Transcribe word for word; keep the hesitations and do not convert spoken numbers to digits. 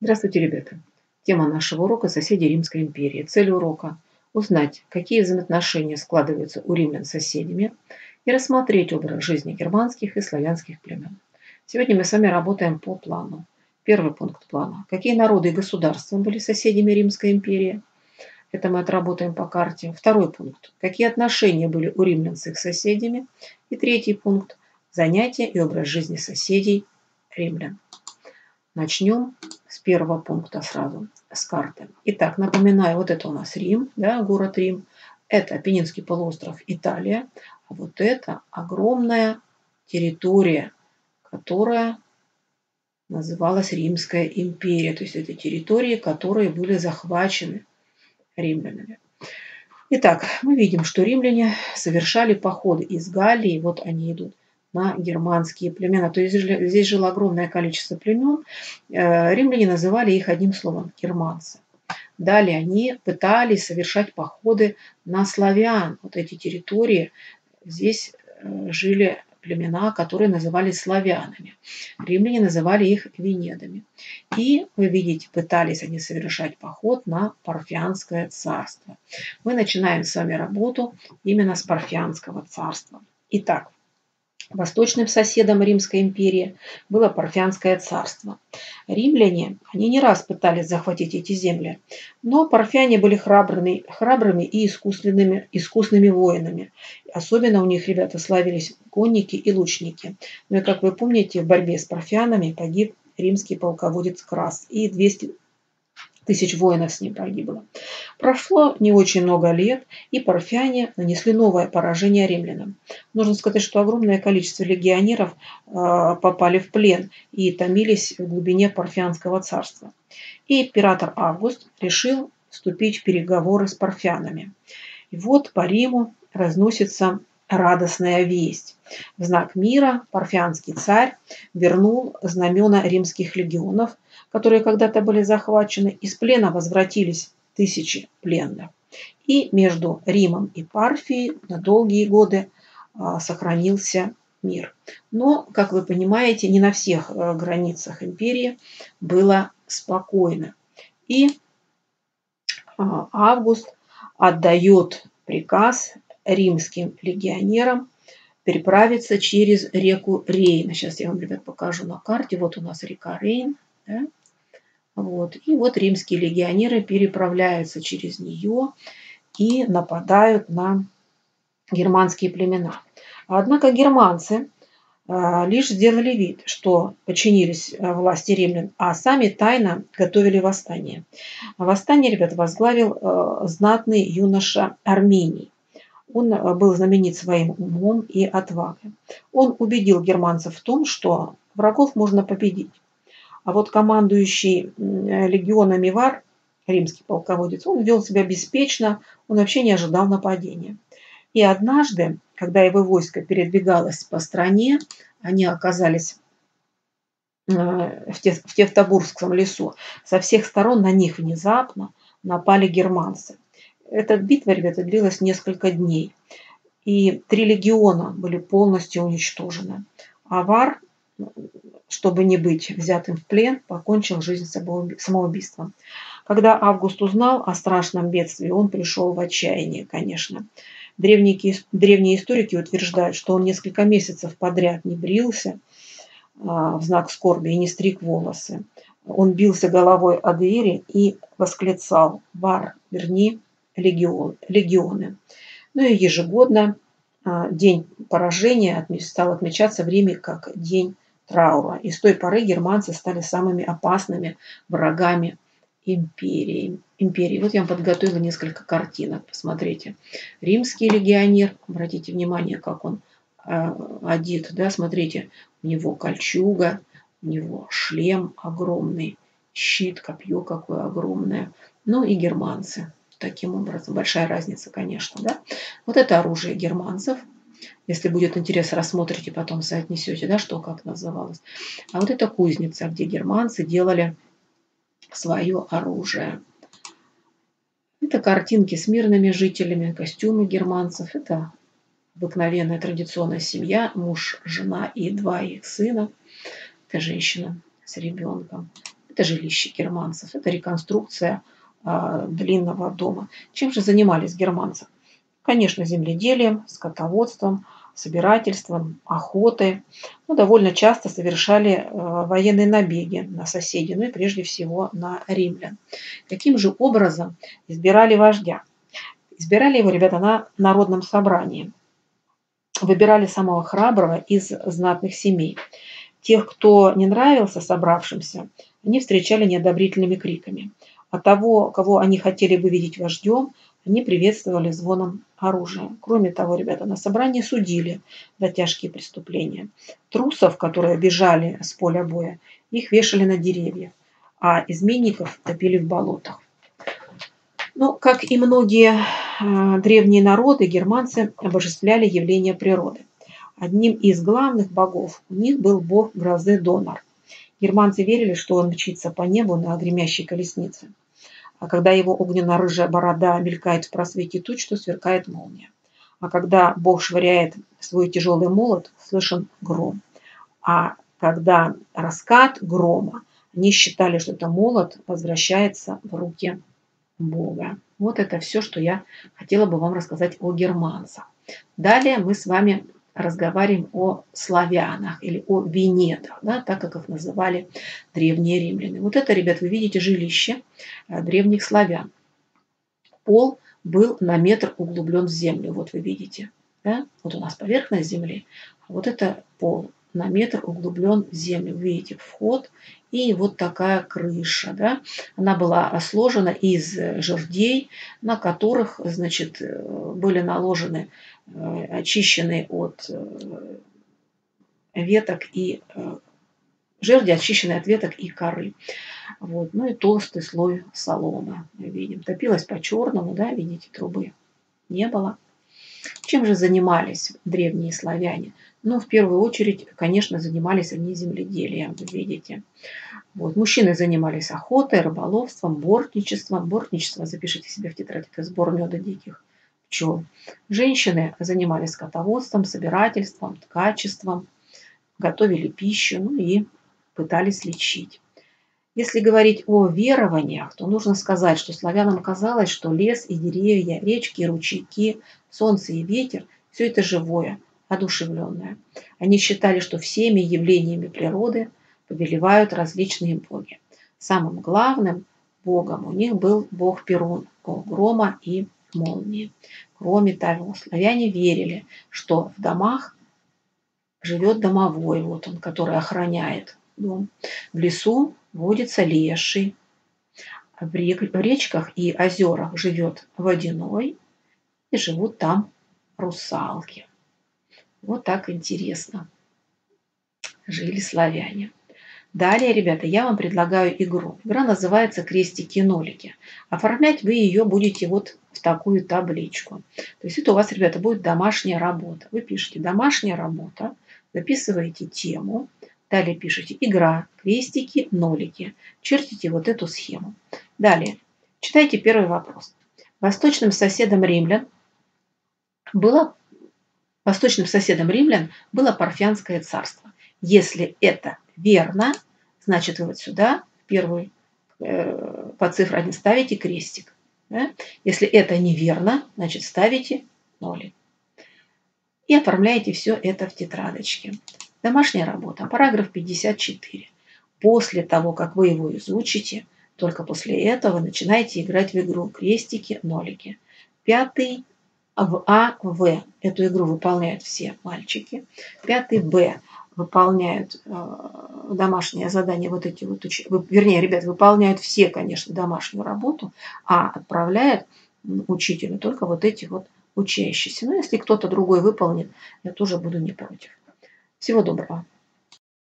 Здравствуйте, ребята! Тема нашего урока – соседи Римской империи. Цель урока – узнать, какие взаимоотношения складываются у римлян с соседями и рассмотреть образ жизни германских и славянских племен. Сегодня мы с вами работаем по плану. Первый пункт плана – какие народы и государства были соседями Римской империи. Это мы отработаем по карте. Второй пункт – какие отношения были у римлян с их соседями. И третий пункт – занятия и образ жизни соседей римлян. Начнем с первого пункта сразу, с карты. Итак, напоминаю, вот это у нас Рим, да, город Рим. Это Апеннинский полуостров, Италия. А вот это огромная территория, которая называлась Римская империя. То есть это территории, которые были захвачены римлянами. Итак, мы видим, что римляне совершали походы из Галлии. Вот они идут на германские племена. То есть здесь жило огромное количество племен. Римляне называли их одним словом – германцы. Далее они пытались совершать походы на славян. Вот эти территории, здесь жили племена, которые назывались славянами. Римляне называли их венедами. И, вы видите, пытались они совершать поход на Парфянское царство. Мы начинаем с вами работу именно с Парфянского царства. Итак, восточным соседом Римской империи было Парфянское царство. Римляне, они не раз пытались захватить эти земли, но парфяне были храбрыми, храбрыми и искусными, искусными воинами. Особенно у них, ребята, славились конники и лучники. Ну и, как вы помните, в борьбе с парфянами погиб римский полководец Крас, и двести тысяч воинов с ним погибло. Прошло не очень много лет, и парфяне нанесли новое поражение римлянам. Нужно сказать, что огромное количество легионеров э, попали в плен и томились в глубине Парфянского царства. И император Август решил вступить в переговоры с парфянами. И вот по Риму разносится радостная весть. В знак мира парфянский царь вернул знамена римских легионов, которые когда-то были захвачены. Из плена возвратились тысячи пленных. И между Римом и Парфией на долгие годы а, сохранился мир. Но, как вы понимаете, не на всех а, границах империи было спокойно. И а, Август отдает приказ римским легионерам переправиться через реку Рейн. Сейчас я вам, ребят, покажу на карте. Вот у нас река Рейн. Да? Вот. И вот римские легионеры переправляются через нее и нападают на германские племена. Однако германцы а, лишь сделали вид, что подчинились власти римлян, а сами тайно готовили восстание. Восстание, ребят, возглавил а, знатный юноша Армений. Он был знаменит своим умом и отвагой. Он убедил германцев в том, что врагов можно победить. А вот командующий легионами Вар, римский полководец, он вел себя беспечно, он вообще не ожидал нападения. И однажды, когда его войско передвигалось по стране, они оказались в Тевтобургском лесу, со всех сторон на них внезапно напали германцы. Эта битва, ребята, длилась несколько дней. И три легиона были полностью уничтожены. А Вар, чтобы не быть взятым в плен, покончил жизнь самоубийством. Когда Август узнал о страшном бедствии, он пришел в отчаяние, конечно. Древние, древние историки утверждают, что он несколько месяцев подряд не брился а, в знак скорби и не стриг волосы. Он бился головой о двери и восклицал: «Вар, верни легион, легионы». Ну и ежегодно а, день поражения стал отмечаться в Риме как день траура. И с той поры германцы стали самыми опасными врагами империи. империи. Вот я вам подготовила несколько картинок. Посмотрите. Римский легионер. Обратите внимание, как он э, одет. Да? Смотрите, у него кольчуга, у него шлем огромный, щит, копье какое огромное. Ну и германцы. Таким образом. Большая разница, конечно. Да? Вот это оружие германцев. Если будет интерес, рассмотрите, потом соотнесете, да, что как называлось. А вот это кузница, где германцы делали свое оружие. Это картинки с мирными жителями, костюмы германцев. Это обыкновенная традиционная семья, муж, жена и два их сына. Это женщина с ребенком. Это жилище германцев, это реконструкция э, длинного дома. Чем же занимались германцы? Конечно, земледелием, скотоводством, собирательством, охотой. Ну, довольно часто совершали э, военные набеги на соседей, ну и прежде всего на римлян. Каким же образом избирали вождя? Избирали его, ребята, на народном собрании. Выбирали самого храброго из знатных семей. Тех, кто не нравился собравшимся, они встречали неодобрительными криками. А того, кого они хотели бы видеть вождем, они приветствовали звоном оружия. Кроме того, ребята, на собрании судили за тяжкие преступления. Трусов, которые бежали с поля боя, их вешали на деревья, а изменников топили в болотах. Ну, как и многие э, древние народы, германцы обожествляли явления природы. Одним из главных богов у них был бог грозы Донар. Германцы верили, что он мчится по небу на гремящей колеснице. А когда его огненно-рыжая борода мелькает в просвете туч, то сверкает молния. А когда бог швыряет свой тяжелый молот, слышен гром. А когда раскат грома, они считали, что это молот возвращается в руки Бога. Вот это все, что я хотела бы вам рассказать о германцах. Далее мы с вами разговариваем о славянах или о венедах, да, так как их называли древние римляне. Вот это, ребят, вы видите жилище древних славян. Пол был на метр углублен в землю. Вот вы видите. Да? Вот у нас поверхность земли. А вот это пол на метр углублен в землю. Вы видите вход и вот такая крыша. Да? Она была сложена из жердей, на которых, значит, были наложены, очищенные от веток и жерди, очищенные от веток и коры. Вот. Ну и толстый слой соломы видим. Топилась по-черному, да, видите, трубы не было. Чем же занимались древние славяне? Ну, в первую очередь, конечно, занимались они земледелием, вы видите. Вот. Мужчины занимались охотой, рыболовством, бортничеством. Бортничество, запишите себе в тетрадь, это сбор меда диких пчел. Женщины занимались скотоводством, собирательством, ткачеством, готовили пищу, ну и пытались лечить. Если говорить о верованиях, то нужно сказать, что славянам казалось, что лес и деревья, речки и ручейки, солнце и ветер – все это живое, одушевленное. Они считали, что всеми явлениями природы повелевают различные боги. Самым главным богом у них был бог Перун, бог грома и молнии. Кроме того, славяне верили, что в домах живет домовой, вот он, который охраняет дом. В лесу водится леший. В речках и озерах живет водяной. И живут там русалки. Вот так интересно жили славяне. Далее, ребята, я вам предлагаю игру. Игра называется «Крестики-нолики». Оформлять вы ее будете вот в такую табличку. То есть это у вас, ребята, будет домашняя работа. Вы пишете «домашняя работа», записываете тему, далее пишите «игра», «крестики», «нолики». Чертите вот эту схему. Далее, читайте первый вопрос. Восточным соседом римлян было, восточным соседом римлян было Парфянское царство. Если это верно, значит вы вот сюда в первую э, по цифре один ставите крестик. Да? Если это неверно, значит ставите нолик. И оформляете все это в тетрадочке. Домашняя работа. Параграф пятьдесят четыре. После того, как вы его изучите, только после этого начинаете играть в игру крестики, нолики. Пятый в А, В. Эту игру выполняют все мальчики. Пятый Б. Выполняют э, домашнее задание, вот эти вот, уч... вернее, ребят, выполняют все, конечно, домашнюю работу, а отправляют учителю только вот эти вот учащиеся. Но если кто-то другой выполнит, я тоже буду не против. Всего доброго.